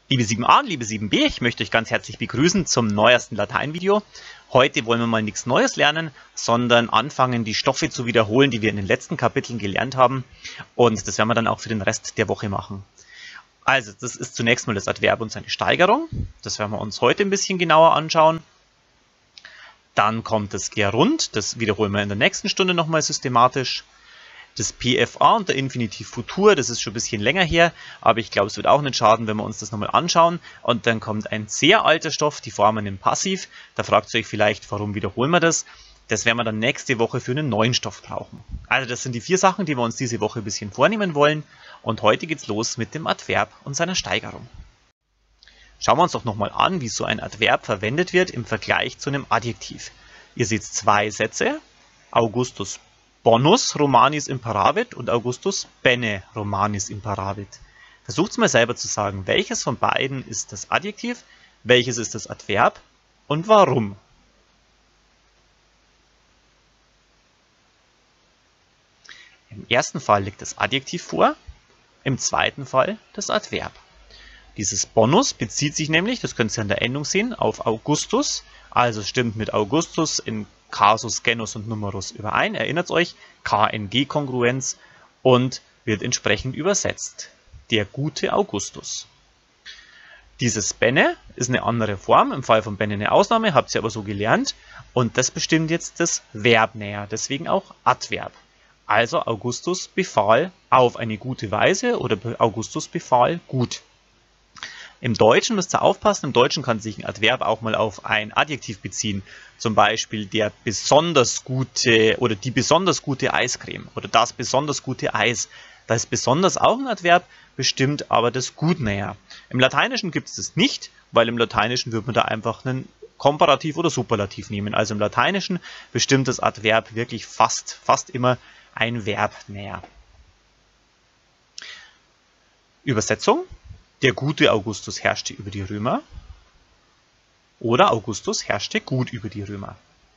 Liebe 7a und liebe 7b, ich möchte euch ganz herzlich begrüßen zum neuesten Lateinvideo. Heute wollen wir mal nichts Neues lernen, sondern anfangen, die Stoffe zu wiederholen, die wir in den letzten Kapiteln gelernt haben. Und das werden wir dann auch für den Rest der Woche machen. Also, das ist zunächst mal das Adverb und seine Steigerung. Das werden wir uns heute ein bisschen genauer anschauen. Dann kommt das Gerund, das wiederholen wir in der nächsten Stunde nochmal systematisch. Das PFA und der Infinitiv Futur, das ist schon ein bisschen länger her, aber ich glaube, es wird auch nicht schaden, wenn wir uns das nochmal anschauen. Und dann kommt ein sehr alter Stoff, die Formen im Passiv. Da fragt ihr euch vielleicht, warum wiederholen wir das? Das werden wir dann nächste Woche für einen neuen Stoff brauchen. Also das sind die 4 Sachen, die wir uns diese Woche ein bisschen vornehmen wollen. Und heute geht's los mit dem Adverb und seiner Steigerung. Schauen wir uns doch nochmal an, wie so ein Adverb verwendet wird im Vergleich zu einem Adjektiv. Ihr seht 2 Sätze. Augustus Bonus Romanis imperavit und Augustus bene Romanis imperavit. Versucht mal selber zu sagen, welches von beiden ist das Adjektiv, welches ist das Adverb und warum. Im ersten Fall liegt das Adjektiv vor, im zweiten Fall das Adverb. Dieses Bonus bezieht sich nämlich, das könnt ihr an der Endung sehen, auf Augustus, also stimmt mit Augustus in Kasus, Genus und Numerus überein. Erinnert euch, KNG-Kongruenz und wird entsprechend übersetzt. Der gute Augustus. Dieses bene ist eine andere Form, im Fall von bene eine Ausnahme, habt ihr aber so gelernt. Und das bestimmt jetzt das Verb näher, deswegen auch Adverb. Also Augustus befahl auf eine gute Weise oder Augustus befahl gut. Im Deutschen müsst ihr aufpassen, im Deutschen kann sich ein Adverb auch mal auf ein Adjektiv beziehen. Zum Beispiel der besonders gute oder die besonders gute Eiscreme oder das besonders gute Eis. Da ist besonders auch ein Adverb, bestimmt aber das Gut näher. Im Lateinischen gibt es das nicht, weil im Lateinischen würde man da einfach einen Komparativ oder Superlativ nehmen. Also im Lateinischen bestimmt das Adverb wirklich fast immer ein Verb näher. Übersetzung. Der gute Augustus herrschte über die Römer oder Augustus herrschte gut über die Römer.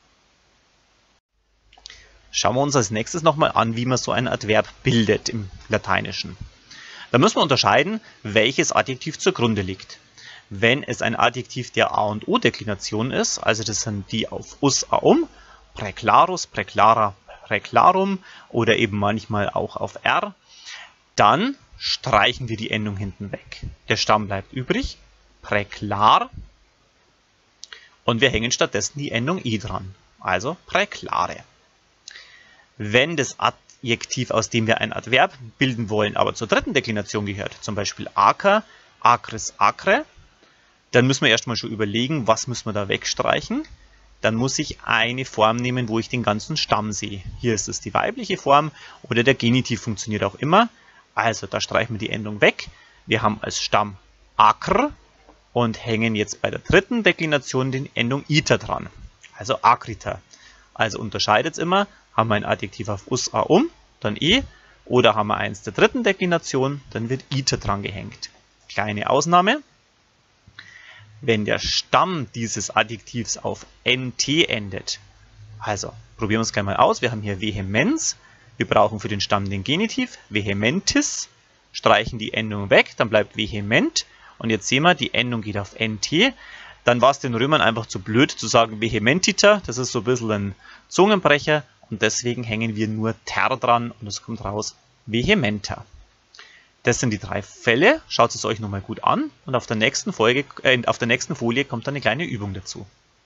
Schauen wir uns als nächstes nochmal an, wie man so ein Adverb bildet im Lateinischen. Da müssen wir unterscheiden, welches Adjektiv zugrunde liegt. Wenn es ein Adjektiv der A- und O-Deklination ist, also das sind die auf us, aum, praeclarus, praeclara, praeclarum oder eben manchmal auch auf r, dann streichen wir die Endung hinten weg. Der Stamm bleibt übrig, praeclar, und wir hängen stattdessen die Endung i dran, also praeclare. Wenn das Adjektiv, aus dem wir ein Adverb bilden wollen, aber zur dritten Deklination gehört, zum Beispiel acer, acris, acre, dann müssen wir erstmal schon überlegen, was müssen wir da wegstreichen. Dann muss ich eine Form nehmen, wo ich den ganzen Stamm sehe. Hier ist es die weibliche Form oder der Genitiv funktioniert auch immer. Also da streichen wir die Endung weg. Wir haben als Stamm acr und hängen jetzt bei der dritten Deklination die Endung iter dran. Also acriter. Also unterscheidet es immer, haben wir ein Adjektiv auf us, aum, dann e, oder haben wir eins der dritten Deklination, dann wird iter dran gehängt. Kleine Ausnahme. Wenn der Stamm dieses Adjektivs auf nt endet, also probieren wir es gleich mal aus, wir haben hier Vehemens, wir brauchen für den Stamm den Genitiv, vehementis, streichen die Endung weg, dann bleibt vehement und jetzt sehen wir, die Endung geht auf nt, dann war es den Römern einfach zu blöd zu sagen vehementiter, das ist so ein bisschen ein Zungenbrecher und deswegen hängen wir nur ter dran und es kommt raus vehementer. Das sind die 3 Fälle, schaut es euch nochmal gut an und auf der nächsten Folie kommt dann eine kleine Übung dazu.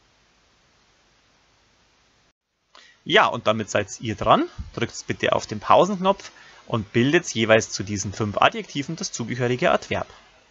Ja, und damit seid ihr dran. Drückt bitte auf den Pausenknopf und bildet jeweils zu diesen 5 Adjektiven das zugehörige Adverb.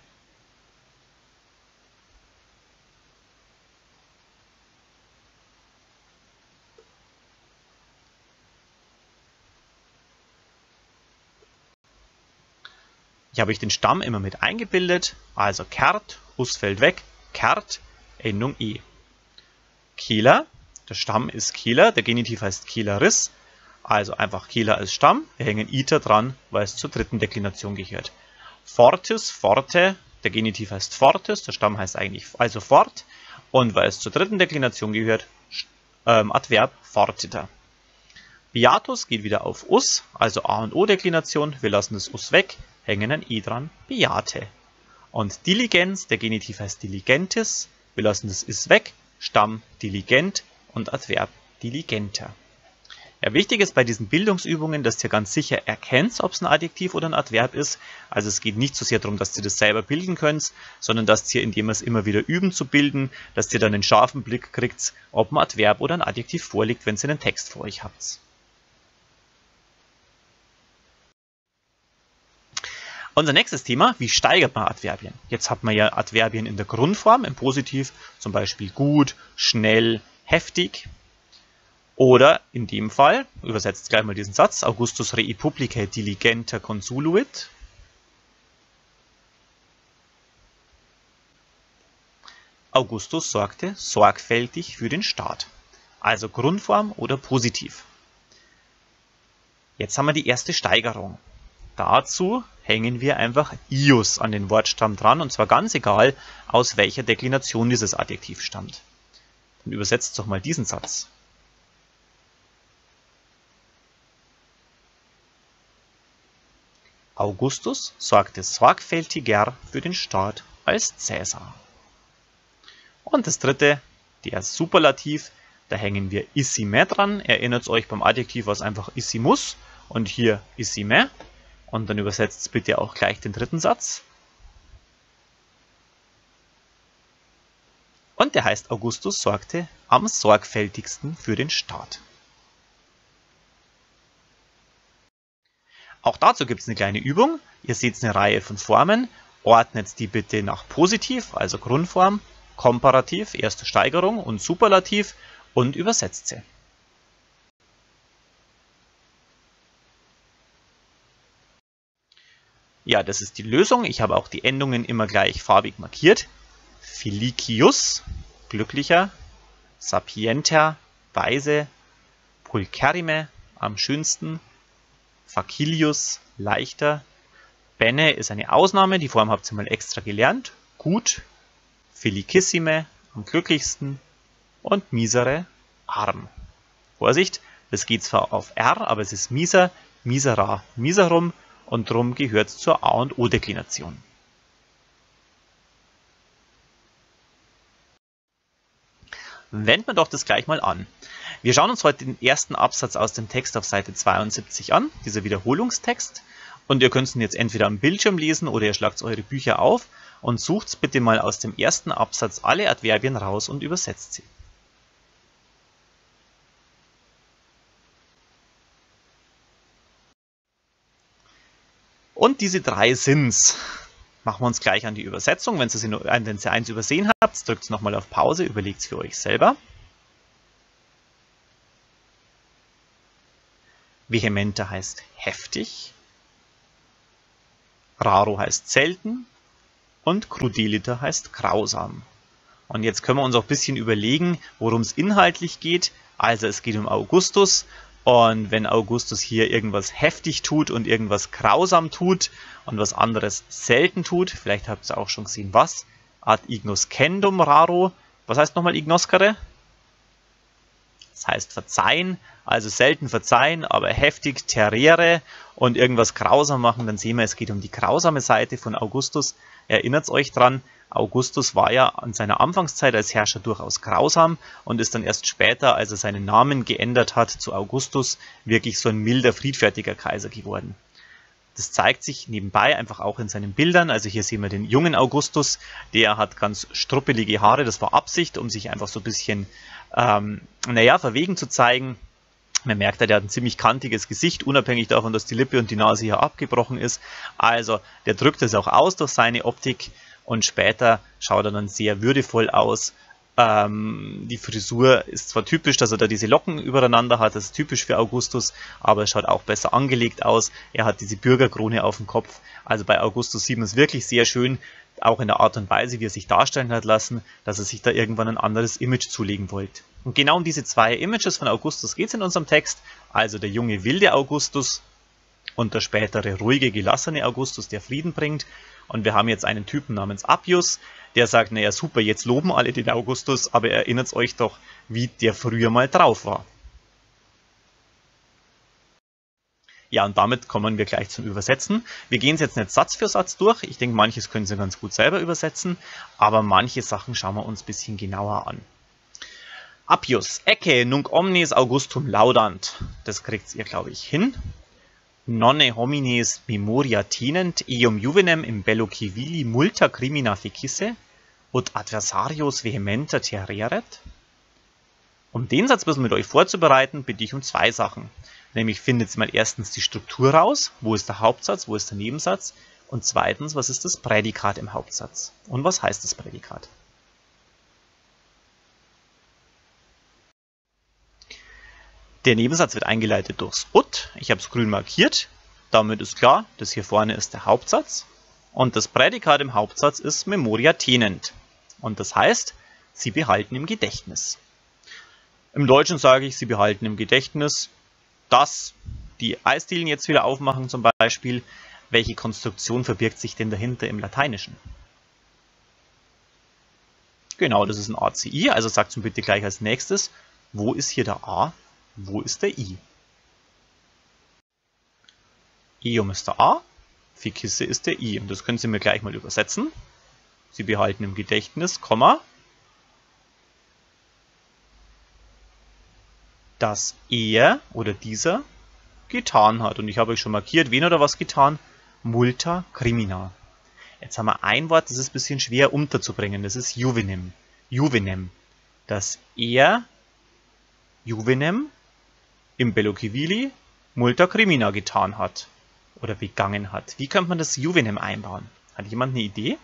Hier habe ich den Stamm immer mit eingebildet, also kehrt, us fällt weg, kehrt, Endung e. Kehler, der Stamm ist Kehler, der Genitiv heißt Kehleris, also einfach Kehler als Stamm, wir hängen iter dran, weil es zur dritten Deklination gehört. Fortis, forte, der Genitiv heißt fortis, der Stamm heißt eigentlich also fort, und weil es zur dritten Deklination gehört, Adverb fortiter. Beatus geht wieder auf us, also A- und O-Deklination, wir lassen das us weg, hängen ein i dran, beate. Und Diligens, der Genitiv heißt diligentis, wir lassen das is weg, Stamm diligent und Adverb diligenter. Ja, wichtig ist bei diesen Bildungsübungen, dass ihr ganz sicher erkennt, ob es ein Adjektiv oder ein Adverb ist. Also es geht nicht so sehr darum, dass ihr das selber bilden könnt, sondern dass ihr, indem ihr es immer wieder üben zu bilden, dass ihr dann einen scharfen Blick kriegt, ob ein Adverb oder ein Adjektiv vorliegt, wenn ihr einen Text vor euch habt. Unser nächstes Thema, wie steigert man Adverbien? Jetzt hat man ja Adverbien in der Grundform, im Positiv, zum Beispiel gut, schnell, heftig. Oder in dem Fall, übersetzt gleich mal diesen Satz, Augustus rei publicae diligenter consuluit. Augustus sorgte sorgfältig für den Staat. Also Grundform oder Positiv. Jetzt haben wir die erste Steigerung. Dazu hängen wir einfach ius an den Wortstamm dran, und zwar ganz egal, aus welcher Deklination dieses Adjektiv stammt. Dann übersetzt doch mal diesen Satz. Augustus sorgte sorgfältiger für den Staat als Cäsar. Und das dritte, der Superlativ, da hängen wir issime dran. Erinnert euch, beim Adjektiv war es einfach issimus und hier issime. Und dann übersetzt bitte auch gleich den dritten Satz. Und der heißt, Augustus sorgte am sorgfältigsten für den Staat. Auch dazu gibt es eine kleine Übung. Ihr seht eine Reihe von Formen. Ordnet die bitte nach Positiv, also Grundform, Komparativ, erste Steigerung und Superlativ und übersetzt sie. Ja, das ist die Lösung. Ich habe auch die Endungen immer gleich farbig markiert. Felicius, glücklicher, sapienter, weise, pulcherrime, am schönsten, facilius, leichter, bene ist eine Ausnahme, die Form habt ihr mal extra gelernt, gut, felicissime, am glücklichsten und misere, arm. Vorsicht, das geht zwar auf R, aber es ist miser, misera, miserum und drum gehört es zur A- und O-Deklination. Wenden wir doch das gleich mal an. Wir schauen uns heute den ersten Absatz aus dem Text auf Seite 72 an, dieser Wiederholungstext. Und ihr könnt ihn jetzt entweder am Bildschirm lesen oder ihr schlagt eure Bücher auf und sucht bitte mal aus dem ersten Absatz alle Adverbien raus und übersetzt sie. Und diese drei sind's. Machen wir uns gleich an die Übersetzung. Wenn ihr eins übersehen habt, drückt nochmal auf Pause, überlegt es für euch selber. Vehementer heißt heftig. Raro heißt selten. Und crudeliter heißt grausam. Und jetzt können wir uns auch ein bisschen überlegen, worum es inhaltlich geht. Also es geht um Augustus. Und wenn Augustus hier irgendwas heftig tut und irgendwas grausam tut und was anderes selten tut, vielleicht habt ihr auch schon gesehen, was, ad ignoscendum raro, was heißt nochmal ignoscere? Das heißt verzeihen, also selten verzeihen, aber heftig terrere und irgendwas grausam machen, dann sehen wir, es geht um die grausame Seite von Augustus. Erinnert euch dran, Augustus war ja an seiner Anfangszeit als Herrscher durchaus grausam und ist dann erst später, als er seinen Namen geändert hat zu Augustus, wirklich so ein milder, friedfertiger Kaiser geworden. Das zeigt sich nebenbei einfach auch in seinen Bildern. Also hier sehen wir den jungen Augustus, der hat ganz struppelige Haare, das war Absicht, um sich einfach so ein bisschen, verwegen zu zeigen. Man merkt, der hat ein ziemlich kantiges Gesicht, unabhängig davon, dass die Lippe und die Nase hier abgebrochen ist. Also der drückt es auch aus durch seine Optik und später schaut er dann sehr würdevoll aus. Die Frisur ist zwar typisch, dass er da diese Locken übereinander hat, das ist typisch für Augustus, aber es schaut auch besser angelegt aus. Er hat diese Bürgerkrone auf dem Kopf. Also bei Augustus sieht man es wirklich sehr schön, auch in der Art und Weise, wie er sich darstellen hat lassen, dass er sich da irgendwann ein anderes Image zulegen wollte. Und genau um diese zwei Images von Augustus geht es in unserem Text. Also der junge, wilde Augustus und der spätere, ruhige, gelassene Augustus, der Frieden bringt. Und wir haben jetzt einen Typen namens Appius, der sagt, naja super, jetzt loben alle den Augustus, aber erinnert euch doch, wie der früher mal drauf war. Ja, und damit kommen wir gleich zum Übersetzen. Wir gehen es jetzt nicht Satz für Satz durch. Ich denke, manches können Sie ganz gut selber übersetzen, aber manche Sachen schauen wir uns ein bisschen genauer an. Appius, ecce nunc omnes Augustum laudant. Das kriegt ihr, glaube ich, hin. Nonne homines memoria tenent, eum juvenem in bello civili multa crimina fecisse, ut adversarios vehementer terreret. Um den Satz ein bisschen mit euch vorzubereiten, bitte ich um zwei Sachen. Nämlich findet mal erstens die Struktur raus, wo ist der Hauptsatz, wo ist der Nebensatz, und zweitens, was ist das Prädikat im Hauptsatz und was heißt das Prädikat. Der Nebensatz wird eingeleitet durchs ut. Ich habe es grün markiert. Damit ist klar, das hier vorne ist der Hauptsatz. Und das Prädikat im Hauptsatz ist memoria tenent. Und das heißt, Sie behalten im Gedächtnis. Im Deutschen sage ich, Sie behalten im Gedächtnis, dass die Eisdielen jetzt wieder aufmachen zum Beispiel. Welche Konstruktion verbirgt sich denn dahinter im Lateinischen? Genau, das ist ein ACI. Also sagt es mir bitte gleich als nächstes, wo ist hier der A? Wo ist der I? Eum ist der A, fecisse ist der I. Und das können Sie mir gleich mal übersetzen. Sie behalten im Gedächtnis, Komma, dass er oder dieser getan hat. Und ich habe euch schon markiert, wen oder was getan? Multa crimina. Jetzt haben wir ein Wort, das ist ein bisschen schwer unterzubringen. Das ist juvenem. Juvenem. Dass er juvenem im bello civili multa crimina getan hat oder begangen hat. Wie könnte man das juvenem einbauen? Hat jemand eine Idee?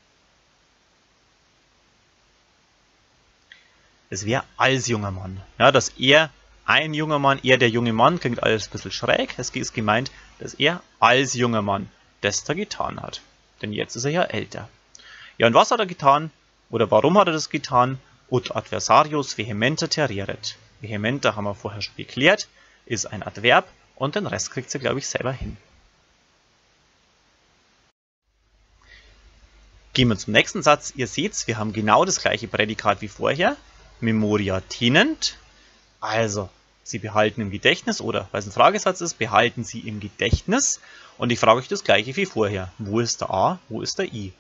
Das wäre als junger Mann. Ja, dass er ein junger Mann, er der junge Mann, klingt alles ein bisschen schräg. Es ist gemeint, dass er als junger Mann das da getan hat. Denn jetzt ist er ja älter. Ja, und was hat er getan? Oder warum hat er das getan? Ut adversarius vehementer terreret. Vehementer haben wir vorher schon geklärt, ist ein Adverb und den Rest kriegt ihr, glaube ich, selber hin. Gehen wir zum nächsten Satz. Ihr seht, wir haben genau das gleiche Prädikat wie vorher. Memoria tenent. Also, Sie behalten im Gedächtnis oder, weil es ein Fragesatz ist, behalten Sie im Gedächtnis. Und ich frage euch das gleiche wie vorher. Wo ist der A? Wo ist der I?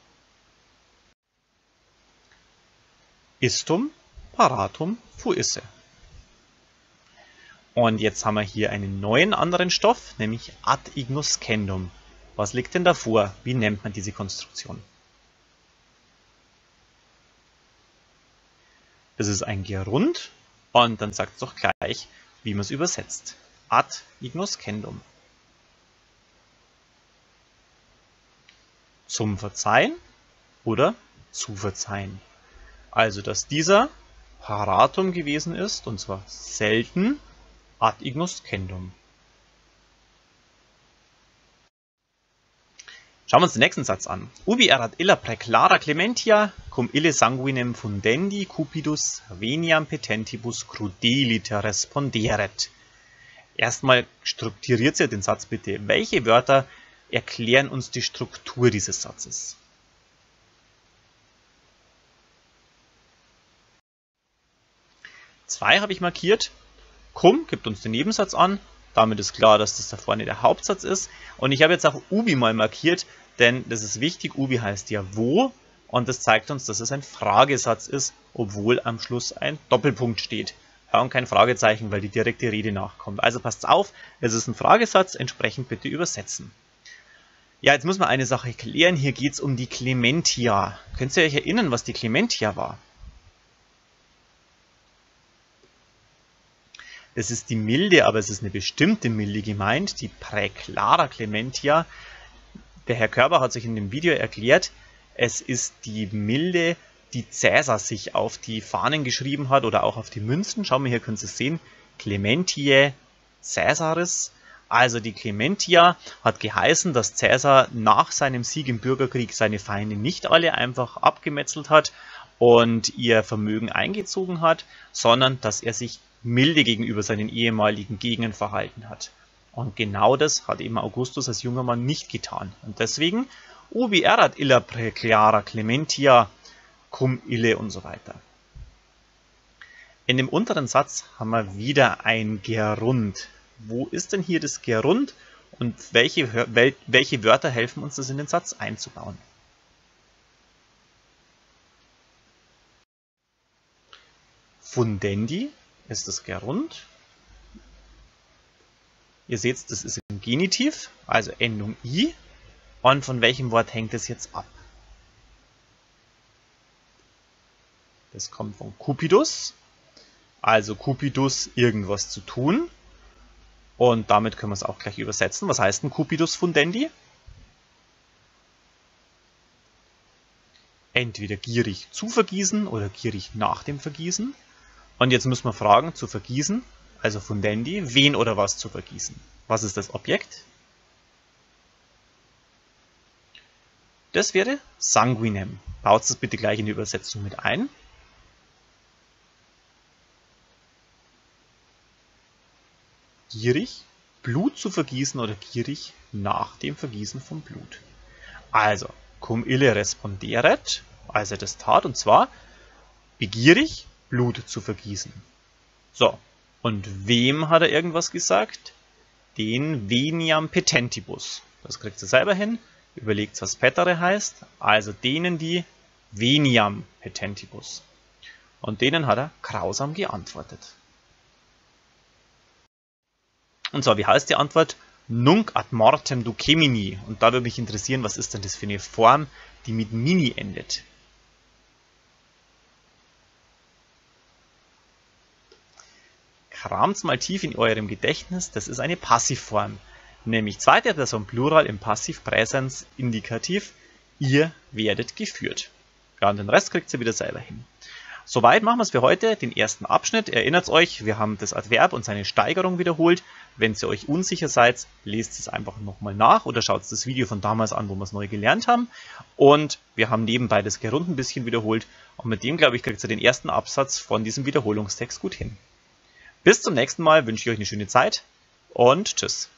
Istum paratum fuisse. Und jetzt haben wir hier einen neuen anderen Stoff, nämlich ad ignoscendum. Was liegt denn davor? Wie nennt man diese Konstruktion? Das ist ein Gerund und dann sagt es doch gleich, wie man es übersetzt. Ad ignoscendum. Zum Verzeihen oder zu verzeihen. Also, dass dieser paratum gewesen ist, und zwar selten, ad ignoscendum. Schauen wir uns den nächsten Satz an. Ubi erat illa praeclara clementia, cum ille sanguinem fundendi cupidus veniam petentibus crudeliter responderet. Erstmal strukturiert ihr den Satz bitte. Welche Wörter erklären uns die Struktur dieses Satzes? Zwei habe ich markiert. Cum gibt uns den Nebensatz an. Damit ist klar, dass das da vorne der Hauptsatz ist. Und ich habe jetzt auch Ubi mal markiert, denn das ist wichtig. Ubi heißt ja wo. Und das zeigt uns, dass es ein Fragesatz ist, obwohl am Schluss ein Doppelpunkt steht. Ja, und kein Fragezeichen, weil die direkte Rede nachkommt. Also passt auf, es ist ein Fragesatz, entsprechend bitte übersetzen. Ja, jetzt muss man eine Sache klären. Hier geht es um die Clementia. Könnt ihr euch erinnern, was die Clementia war? Das ist die Milde, aber es ist eine bestimmte Milde gemeint, die Praeclara Clementia. Der Herr Körber hat sich in dem Video erklärt, es ist die Milde, die Cäsar sich auf die Fahnen geschrieben hat oder auch auf die Münzen. Schauen wir, hier können Sie es sehen. Clementiae Caesaris. Also die Clementia hat geheißen, dass Cäsar nach seinem Sieg im Bürgerkrieg seine Feinde nicht alle einfach abgemetzelt hat und ihr Vermögen eingezogen hat, sondern dass er sich milde gegenüber seinen ehemaligen Gegnern verhalten hat. Und genau das hat eben Augustus als junger Mann nicht getan. Und deswegen, ubi erat illa praeclara clementia, cum ille und so weiter. In dem unteren Satz haben wir wieder ein Gerund. Wo ist denn hier das Gerund und welche Wörter helfen uns, das in den Satz einzubauen. Fundendi ist das Gerund. Ihr seht, das ist im Genitiv, also Endung I. Und von welchem Wort hängt es jetzt ab? Das kommt von Cupidus, also Cupidus irgendwas zu tun. Und damit können wir es auch gleich übersetzen. Was heißt denn Cupidus fundendi? Entweder gierig zu vergießen oder gierig nach dem Vergießen. Und jetzt müssen wir fragen, zu vergießen, also fundendi, wen oder was zu vergießen. Was ist das Objekt? Das wäre sanguinem. Baut es bitte gleich in die Übersetzung mit ein. Gierig, Blut zu vergießen oder gierig nach dem Vergießen von Blut. Also, cum ille responderet, als er das tat, und zwar begierig, Blut zu vergießen. So, und wem hat er irgendwas gesagt? Den veniam petentibus. Das kriegt ihr selber hin. Überlegt, was petere heißt. Also denen, die veniam petentibus. Und denen hat er grausam geantwortet. Und zwar, wie heißt die Antwort? Nunc ad mortem ducemini. Und da würde mich interessieren, was ist denn das für eine Form, die mit mini endet? Kramt's mal tief in eurem Gedächtnis, das ist eine Passivform. Nämlich zweite Person Plural im Passiv Präsens Indikativ. Ihr werdet geführt. Ja, und den Rest kriegt ihr wieder selber hin. Soweit machen wir es für heute, den ersten Abschnitt. Erinnert euch, wir haben das Adverb und seine Steigerung wiederholt. Wenn ihr euch unsicher seid, lest es einfach nochmal nach oder schaut das Video von damals an, wo wir es neu gelernt haben. Und wir haben nebenbei das Gerund ein bisschen wiederholt. Und mit dem, glaube ich, kriegt ihr den ersten Absatz von diesem Wiederholungstext gut hin. Bis zum nächsten Mal, wünsche ich euch eine schöne Zeit und tschüss.